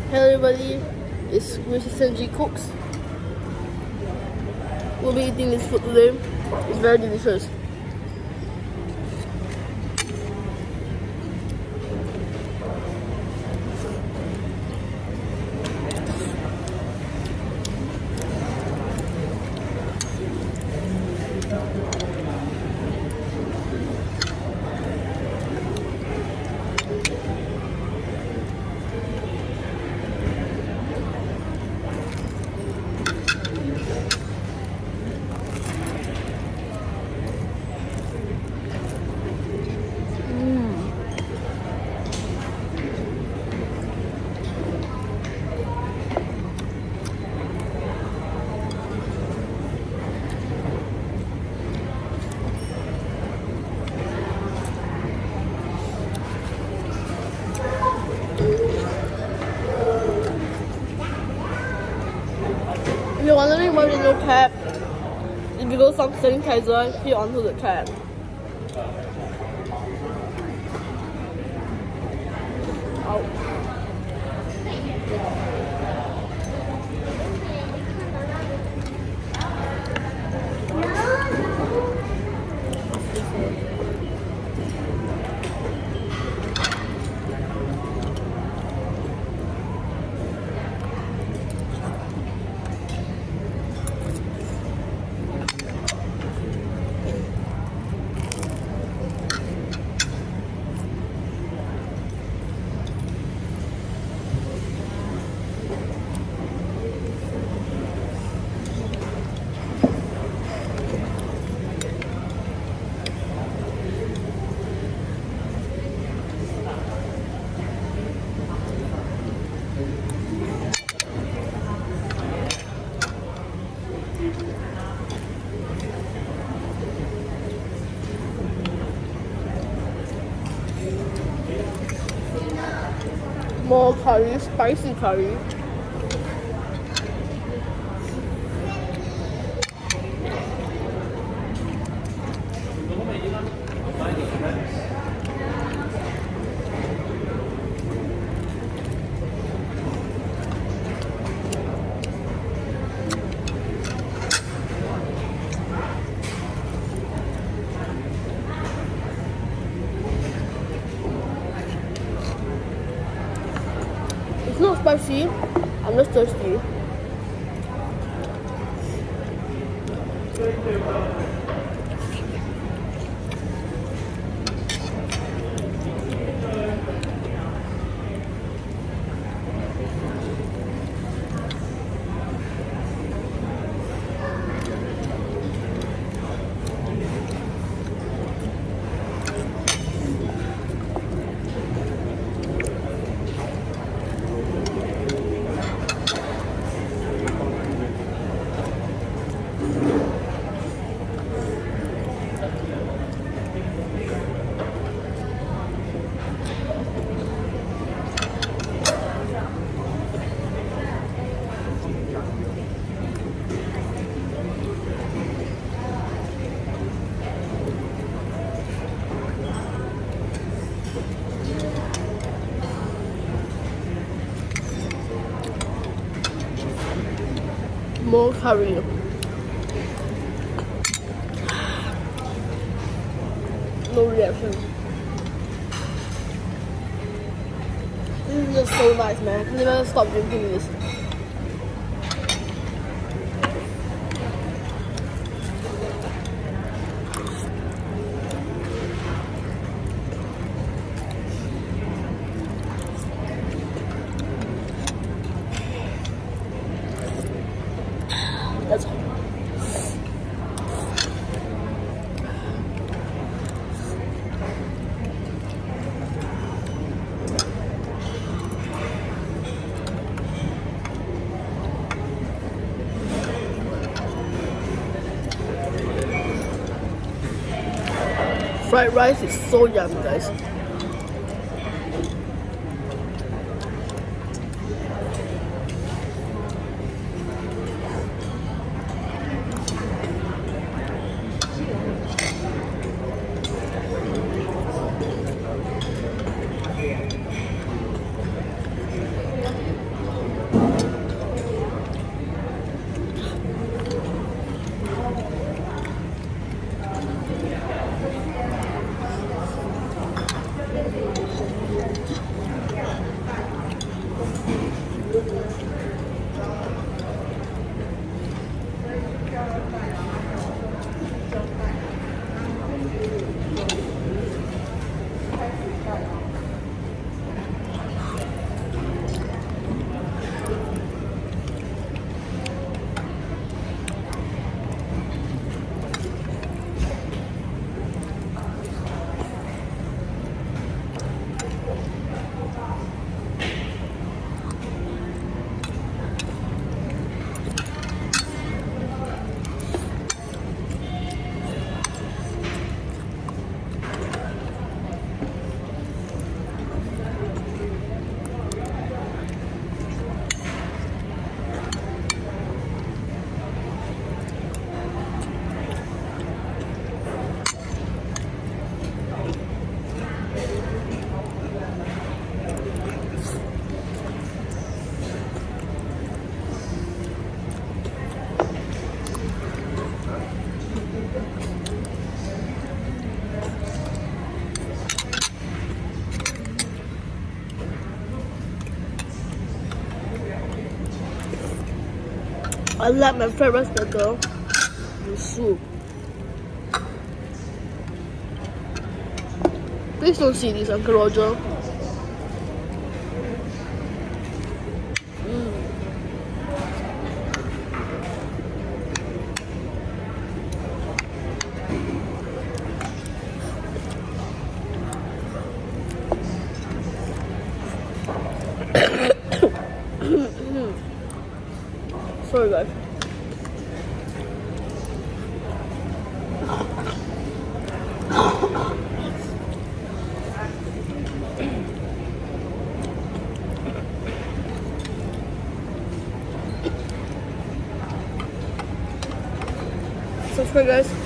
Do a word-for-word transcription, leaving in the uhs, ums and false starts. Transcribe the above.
Hello everybody, it's Missus Senji Cooks. We'll be eating this food today. It's very delicious. If you're wondering why there's no cap, it's because I'm selling Kaiser here onto the cap. Ow. More curry, spicy curry. It's not spicy, I'm just thirsty. More curry. No reaction. This is just so nice, man. I can never stop drinking this. That's all. Fried rice is so yummy, guys. I like my favorite recipe though. The soup. Please don't see this, Uncle Roger. Mm. Sorry guys. Subscribe guys.